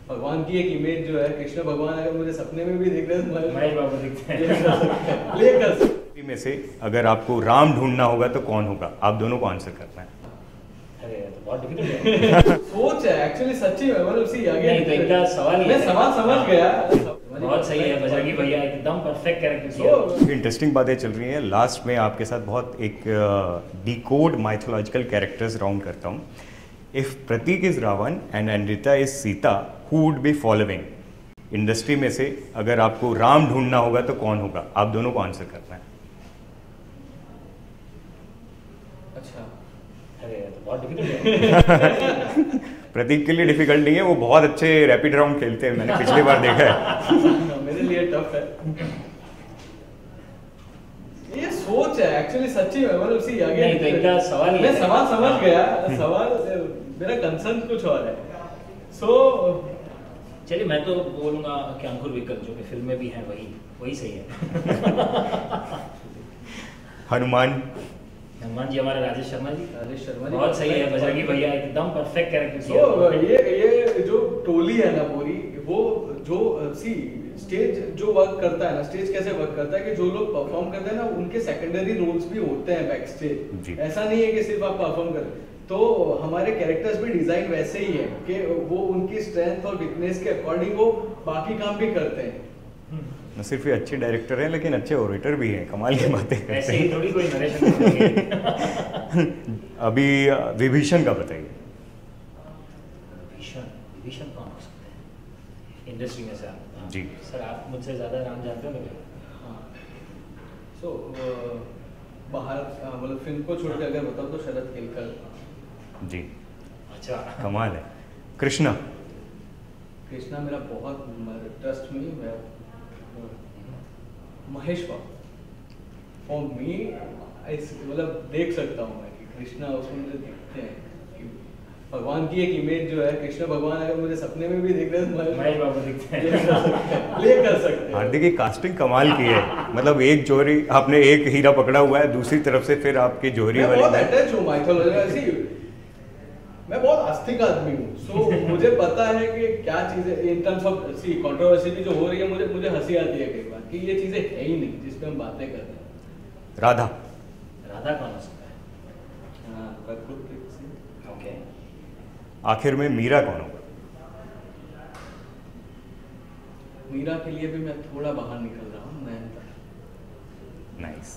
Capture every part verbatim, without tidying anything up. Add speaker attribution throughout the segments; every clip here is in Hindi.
Speaker 1: भगवान की एक इमेज जो है, कृष्ण भगवान अगर मुझे सपने में भी दिख रहे हैं तो
Speaker 2: महेश बाबू दिखते हैं।
Speaker 1: प्ले कर सकते
Speaker 3: में से अगर आपको राम ढूंढना होगा तो कौन होगा? आप दोनों को आंसर करना है।
Speaker 2: अरे ये तो बहुत डिफिकल्ट है।
Speaker 1: सोच है एक्चुअली, सच्ची में मतलब सी आगे
Speaker 2: नहीं तो इनका सवाल ही
Speaker 1: मैं
Speaker 2: है।
Speaker 1: सवाल समझ गया।
Speaker 2: बहुत सही है बजरंगी भैया, एकदम परफेक्ट कैरेक्टर किया।
Speaker 3: इंटरेस्टिंग बातें चल रही हैं। लास्ट में आपके साथ बहुत एक डिकोड माइथोलॉजिकल कैरेक्टर्स राउंड करता हूँ। If Prateek is Ravan and Anrita is Sita, who would be following? Industry में से अगर आपको राम ढूंढना होगा तो कौन होगा? आप दोनों को आंसर करना है।
Speaker 1: अच्छा,
Speaker 2: अरे ये तो बहुत डिफिकल्ट है।
Speaker 3: प्रतीक के लिए डिफिकल्ट नहीं है, वो बहुत अच्छे रैपिड राउंड खेलते हैं, मैंने पिछली बार देखा है।
Speaker 1: मेरे लिए टफ है ये। सोच है एक्चुअली, सच्ची में मतलब सी आगे
Speaker 2: नहीं तो इनका सवाल ही
Speaker 1: मैं
Speaker 2: है।
Speaker 1: सवाल समझ गया। सवाल मेरा कंसर्न कुछ और है। सो
Speaker 2: चलिए मैं तो बोलूंगा कि अंकुर विकल, जो कि फिल्म में भी है, वही वही सही है।
Speaker 3: हनुमान
Speaker 2: हनुमान जी हमारे राजेश शर्मा जी।
Speaker 1: राजेश शर्मा जी
Speaker 2: बहुत सही है बजरंगी भैया, एकदम परफेक्ट कैरेक्टर
Speaker 1: सो
Speaker 2: किया।
Speaker 1: ये ये जो टोली है ना पूरी, वो जो सी स्टेज जो वर्क करता है ना, स्टेज कैसे वर्क करता है कि जो लोग परफॉर्म करते हैं ना, उनके सेकेंडरी रोल्स भी होते हैं बैक स्टेज। ऐसा नहीं है कि सिर्फ आप परफॉर्म करें। तो हमारे कैरेक्टर्स भी डिजाइन वैसे ही है कि वो उनकी स्ट्रेंथ और वीकनेस के अकॉर्डिंग वो बाकी काम भी करते हैं।
Speaker 3: न सिर्फ ये अच्छे डायरेक्टर हैं लेकिन अच्छे ओरेटर भी हैं, कमाल की बातें करते
Speaker 2: ऐसे ही
Speaker 3: हैं।
Speaker 2: थोड़ी कोई नरेशन करेंगे।
Speaker 3: अभी विभीषण का बताइए।
Speaker 2: विभीषण विभीषण कौन हो सकते हैं इंडस्ट्री में से? आप
Speaker 3: जी
Speaker 2: सर, आप मुझसे ज्यादा नाम जानते हो मेरे।
Speaker 1: हाँ, सो बाहर अ, मतलब फिल्म को छोड़ के अगर बताओ तो शरद केलकर
Speaker 3: जी,
Speaker 2: अच्छा
Speaker 3: कमाल है। कृष्णा
Speaker 1: कृष्णा मेरा बहुत ट्रस्ट में मैं महेश बाबू फॉर मी, मतलब देख सकता हूँ मैं कि कृष्णा उसमें मुझे दिखते हैं कि भगवान की एक इमेज जो है, कृष्ण भगवान अगर मुझे सपने में भी दिख रहे हैं तो
Speaker 2: महेश बाबू दिखते
Speaker 1: प्ले
Speaker 2: हैं।
Speaker 1: कर सकते हैं, प्ले कर सकते हैं।
Speaker 3: हार्दिक की कास्टिंग कमाल की है। मतलब एक जोहरी, आपने एक हीरा पकड़ा हुआ है, दूसरी तरफ से फिर आपकी जोहरी
Speaker 1: मैं
Speaker 3: वाली
Speaker 1: बहुत
Speaker 3: बात-
Speaker 1: अटैच हूँ माइथोलॉजी, मैं बहुत आस्तिक आदमी हूँ। सो मुझे पता है कि क्या चीजें इन टर्म्स ऑफ सी कंट्रोवर्सी भी जो हो रही है, मुझे मुझे हंसी आती है कई बार कि ये चीजें है ही नहीं जिस पे हम बातें कर रहे हैं।
Speaker 3: राधा
Speaker 2: राधा कौन हो सकता है?
Speaker 1: हाँ, प्रकृति से।
Speaker 2: ओके,
Speaker 3: आखिर में मीरा कौन होगा?
Speaker 1: मीरा के लिए भी मैं थोड़ा बाहर निकल रहा हूँ मैं।
Speaker 3: नाइस।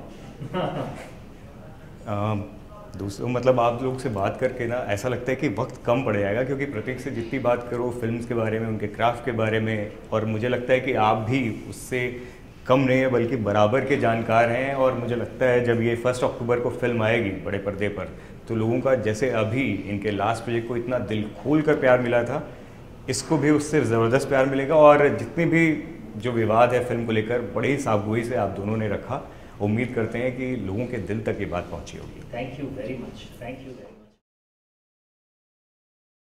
Speaker 2: नो
Speaker 3: दूसरों मतलब आप लोग से बात करके ना ऐसा लगता है कि वक्त कम पड़ जाएगा, क्योंकि प्रतीक से जितनी बात करो फिल्म्स के बारे में, उनके क्राफ्ट के बारे में, और मुझे लगता है कि आप भी उससे कम नहीं है बल्कि बराबर के जानकार हैं। और मुझे लगता है जब ये फर्स्ट अक्टूबर को फिल्म आएगी बड़े पर्दे पर, तो लोगों का जैसे अभी इनके लास्ट प्रोजेक्ट को इतना दिल खोल कर प्यार मिला था, इसको भी उससे ज़बरदस्त प्यार मिलेगा। और जितने भी जो विवाद है फिल्म को लेकर, बड़ी ही साफगोई से आप दोनों ने रखा। उम्मीद करते हैं कि लोगों के दिल तक ये बात पहुंची होगी।
Speaker 2: Thank you very much, thank you very